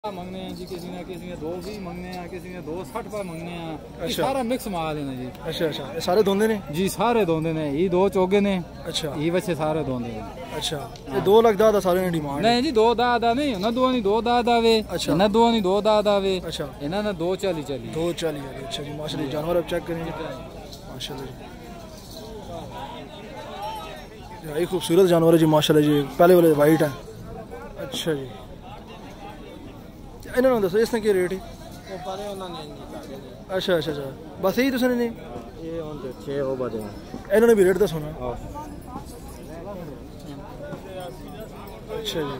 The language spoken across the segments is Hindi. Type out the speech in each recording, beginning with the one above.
मंगने हैं जी, किसी ने 2 मंगने हैं, किसी ने 260 पर मंगने हैं। अच्छा, सारा मिक्स माल है ना जी। अच्छा अच्छा, ये सारे धोंदे ने जी, सारे धोंदे ने। ये 2 चोगे ने। अच्छा, ये बच्चे सारे धोंदे ने। अच्छा, ये 2 लाख दादा सारे ने डिमांड नहीं जी, 2 दादा नहीं ना, 2 नहीं 2 दादा वे। अच्छा, ना 2 नहीं 2 दादा वे। अच्छा, इन्हें ना 2 चली 240। अच्छा जी, माशाल्लाह। जानवर अब चेक करेंगे माशाल्लाह जी, ये खूबसूरत जानवर है जी माशाल्लाह जी। पहले वाले वाइट है। अच्छा जी, इन्होंने दसो इसने क्या रेट है? अच्छा अच्छा अच्छा, बस यही तुमने नहीं इन्होंने भी रेट दसो ना। अच्छा जी,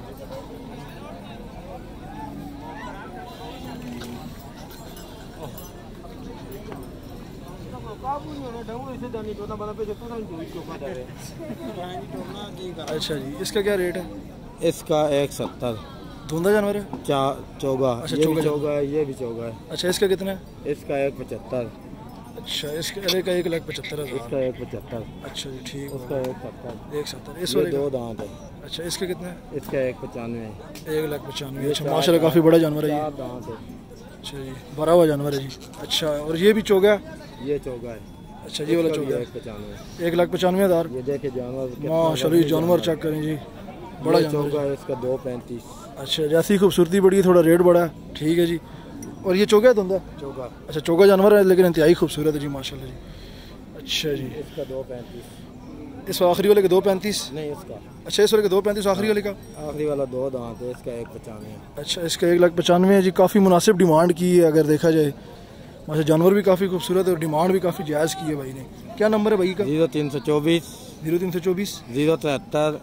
अच्छा जी, इसका क्या रेट है? इसका 170। धुंधा जानवर है? चौगा। अच्छा, ये चौगा भी चौगा है, ये भी चौगा है। अच्छा, इसका कितना है? इसका 175। अच्छा, इसका अरे का 1,75,000। इसका 175। अच्छा जी, ठीक। उसका 170। 170। इस वाले 2 दांत है। अच्छा, इसका कितना है? इसका 195। 1,95,000। अच्छा, माशाल्लाह काफ़ी बड़ा जानवर है ये। 4 दांत है। अच्छा जी, भरा हुआ जानवर है जी। अच्छा, और ये भी चौगा? ये चौगा है। अच्छा, ये वाला चौगा है। 195,000। 1,95,000। ये देखे जानवर माशाल्लाह, जानवर चेक करें जी, बड़ा चौगा है। इसका 235। अच्छा, जैसी खूबसूरती बड़ी है, थोड़ा रेट बड़ा है। ठीक है जी। और ये चौगा है धुंधा? चौगा। अच्छा, चौगा जानवर है लेकिन इंतहाई खूबसूरत है जी माशाल्लाह जी। अच्छा जी, इसका 235। इस आखिरी वाले के 235? नहीं, इसका। अच्छा, इस वाले के 235 आखिरी वाले का? आखिरी वाला 2 दांत है। इसका 195। अच्छा, इसका 1,95,000 है जी। काफ़ी मुनासिब डिमांड की है अगर देखा जाए। माशा जानवर भी काफ़ी खूबसूरत है और डिमांड भी काफ़ी जायज़ की है भाई ने। क्या नंबर है भाई का? 0324 0324 073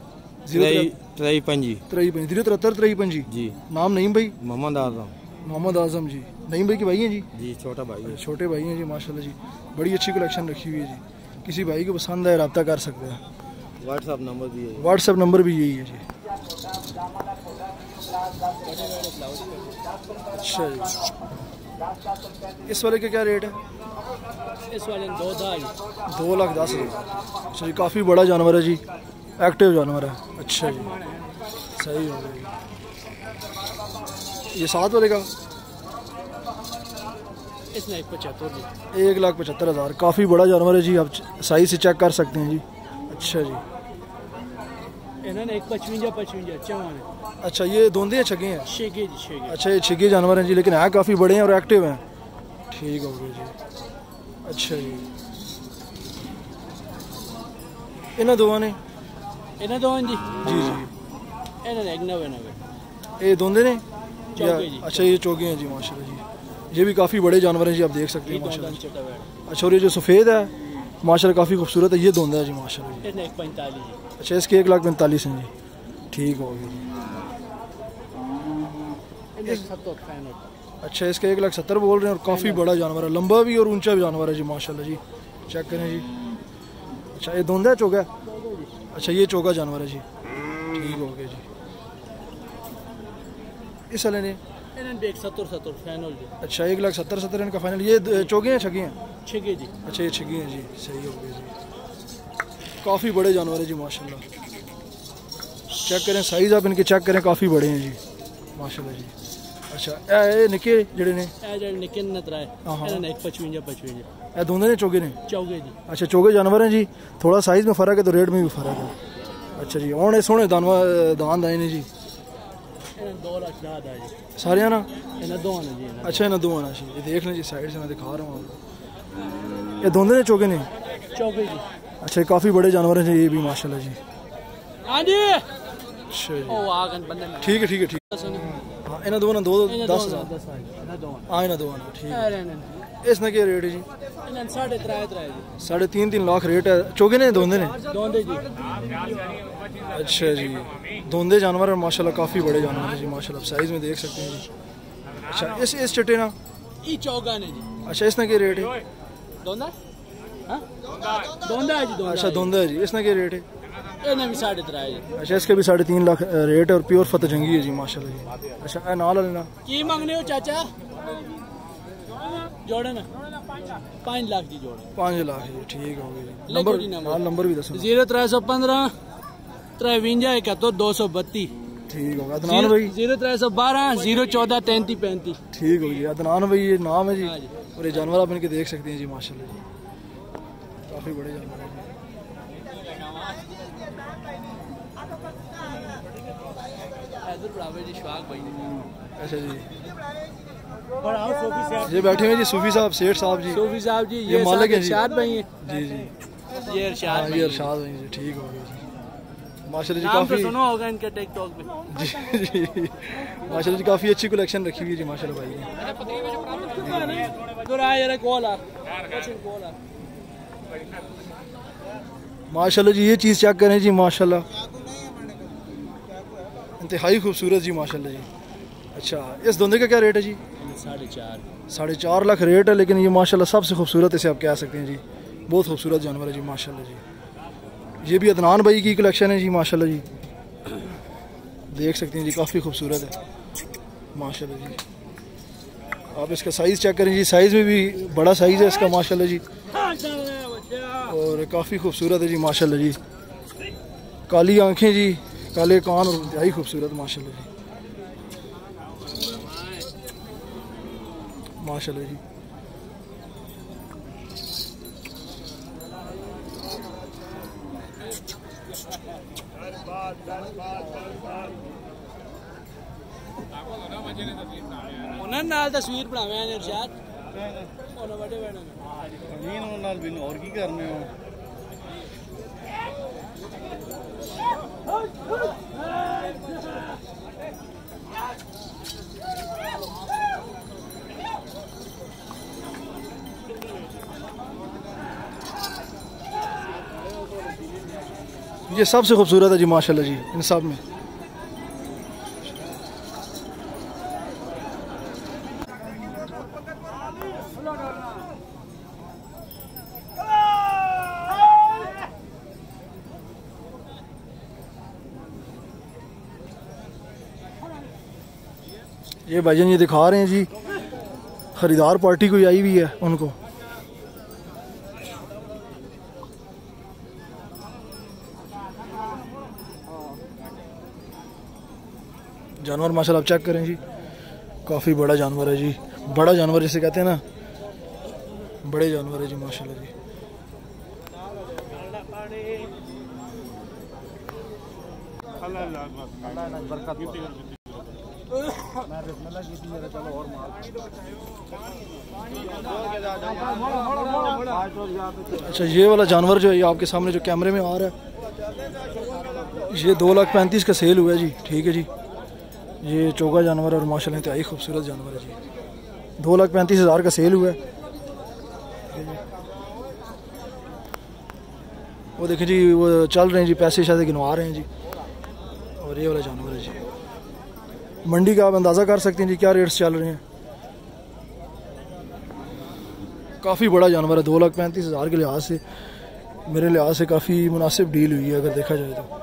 073 जी। नाम नईम भाई? मोहम्मद आजम। मोहम्मद आजम जी। नईम भाई के भाई हैं जी? जी, छोटा भाई है। छोटे भाई हैं जी माशाल्लाह जी। बड़ी अच्छी कलेक्शन रखी हुई है जी। किसी भाई को पसंद है रब्ता कर सकते हैं। व्हाट्सएप नंबर भी है। व्हाट्सएप नंबर भी यही है जी। अच्छा जी, इस वाले का क्या रेट है? इस वाले 2,10,000। अच्छा जी, काफ़ी बड़ा जानवर है जी, एक्टिव जानवर है। अच्छा जी, सही हो गया। ये 7 वाले का? इसमें 1,75,000। काफ़ी बड़ा जानवर है जी, आप साइज से चेक कर सकते हैं जी। अच्छा जी, इन्होंने 155 अच्छा, ये धोंदे हैं छगे हैं? छगे। अच्छा, ये छगे जानवर हैं जी, लेकिन है काफ़ी बड़े हैं और एक्टिव हैं। ठीक हो गया जी। अच्छा जी, इन्हें दो ने? जी जी जी, इन्होंने ये धोंदे ने? जी। अच्छा, ये चौगे हैं जी माशाल्लाह जी। ये भी काफ़ी बड़े जानवर हैं जी, आप देख सकते हैं माशाल्लाह। अच्छा, और ये जो सफ़ेद है माशाल्लाह काफ़ी खूबसूरत है, ये धोंदा है जी माशाल्लाह जी। 145। अच्छा, इसके 1,45,000 हैं जी। ठीक हो गया जी। अच्छा, इसके 1,70,000 बोल रहे हैं और काफ़ी बड़ा जानवर है, लंबा भी और ऊंचा भी जानवर है जी माशाल्लाह जी। चेक करें जी। अच्छा, ये धोंदा है चौगा? अच्छा, ये चौगा जानवर है जी। ठीक हो गया जी। इस वाले ने? 170 फाइनल जी। अच्छा, 1,70,000 इनका फाइनल। ये चौगे हैं छगे हैं? छगे जी। अच्छा, ये छगे हैं जी। सही हो गया जी। काफ़ी बड़े जानवर है जी माशाल्लाह। चेक करें साइज़, आप इनके चेक करें, काफ़ी बड़े हैं जी माशाल्लाह जी। अच्छा, ये निके जड़े ने? निके नतरा है। 155। ये दोनों ने चौगे ने? चौगे जी। अच्छा, चौगे जानवर हैं जी। थोड़ा साइज़ में फ़र्क है तो रेट में भी फ़र्क है। अच्छा जी, और सोने दान आए ने जी? 2 लाख दाद है जी सारे ना? इन्हें 2 आना जी। अच्छा, इन्हें 2 आना चाहिए। ये देख लें जी, साइड से मैं दिखा रहा हूँ। ये दोनों ने चौगे ने? चौगे जी। अच्छा, काफ़ी बड़े जानवर हैं ये भी माशाल्लाह जी। हाँ जी। अच्छा जी, ठीक है। ठीक है। हाँ, इन्हें 2 ना 10,000। हाँ, इन्हें 2 आना। ठीक है। इसने क्या रेट है जी? 3.5 लाख रेट है। चौगे ने धोंदे ने? अच्छा जी, धोंदे जानवर माशाल्लाह काफ़ी बड़े जानवर हैं जी माशाल्लाह, साइज़ में देख सकते हैं जी। अच्छा, इस चट्टे ना? अच्छा, इसने क्या रेट है? अच्छा, धोंदा है जी। इसने क्या रेट है? अच्छा, इसके भी 3.5 लाख रेट है और प्योर फतेह जंगी है जी माशाल्लाह जी। अच्छा, नाल लेना की मांगने हो चाचा? जोड़े ना 5 लाख जी। जोड़े 5 लाख जी। ठीक हो गया जी। नंबर भी दसो। 0315 53 71 232। ठीक होगा। अदनान भाई 0312 014 33 35। ठीक हो गया। अदनान भाई ये नाम है जी। और ये जानवर आप इनके देख सकते हैं जी माशाल्लाह जी, काफ़ी बड़े जानवर हैं जी। अच्छा जी, ये बैठे हुए जी सूफी साहब, सेठ साहब जी। सूफी साहब जी ये मालिक हैं जी। इरशाद भाई हैं जी जी, ये इरशाद हाँ, भाई ये इरशाद भाई जी। ठीक हो गया जी माशाल्लाह जी, नाम तो काफ़ी सुना होगा इनके टिकटॉक पे। जी जी माशाल्लाह जी, काफ़ी अच्छी कलेक्शन रखी हुई है जी माशाल्लाह भाई ने। माशाल्लाह जी, ये चीज़ चेक करें जी माशाल्लाह, इंतहाई खूबसूरत जी माशाल्लाह जी। अच्छा, इस धुंधे का क्या रेट है जी? 4.5 लाख रेट है, लेकिन ये माशाल्लाह सबसे खूबसूरत इसे आप कह सकते हैं जी, बहुत खूबसूरत जानवर है जी माशाल्लाह जी। ये भी अदनान भाई की कलेक्शन है जी माशाल्लाह जी, देख सकते हैं जी, काफ़ी खूबसूरत है माशाल्लाह जी। आप इसका साइज़ चेक करें जी, साइज़ में भी बड़ा साइज़ है इसका माशाल्लाह जी, और काफ़ी खूबसूरत है जी माशाल्लाह जी। काली आंखें जी, काले कान और इंतहाई खूबसूरत माशाल्लाह जी, माशाल्लाह जी। ਉਹਨਾਂ ਨਾਲ ਤਸਵੀਰ ਬਣਾਵੇਂ ਨੇ ਇਰਸ਼ਾਦ ਉਹਨਾਂ ਵੱਡੇ ਬੈਠੇ ਨਹੀਂ ਉਹਨਾਂ ਨਾਲ ਵੀ ਹੋਰ ਕੀ ਕਰਨੇ ਹੋ। ये सबसे खूबसूरत है जी माशाल्लाह जी इन सब में। ये भाईजान ये दिखा रहे हैं जी, खरीदार पार्टी कोई आई हुई है उनको। जानवर माशाल्लाह आप चेक करें जी, काफ़ी बड़ा जानवर है जी, बड़ा जानवर जिसे कहते हैं ना, बड़े जानवर है जी माशाल्लाह जी। अच्छा, ये वाला जानवर जो है आपके सामने जो कैमरे में आ रहा है, ये 2,35,000 का सेल हुआ है जी। ठीक है जी, ये चौगा जानवर और माशाल्लाह इंतहाई खूबसूरत जानवर है जी। 2,35,000 का सेल हुआ है। वो देखें जी, वो चल रहे हैं जी, पैसे शायद गिनवा रहे हैं जी। और ये वाला जानवर है जी, मंडी का आप अंदाज़ा कर सकते हैं जी क्या रेट्स चल रहे हैं। काफ़ी बड़ा जानवर है, 2,35,000 के लिहाज से, मेरे लिहाज से काफ़ी मुनासिब डील हुई है अगर देखा जाए तो।